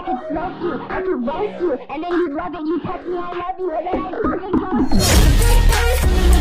could smoke you, I could roast you, and then you'd love it, you touch me, I love you, and then I'd freaking toast you.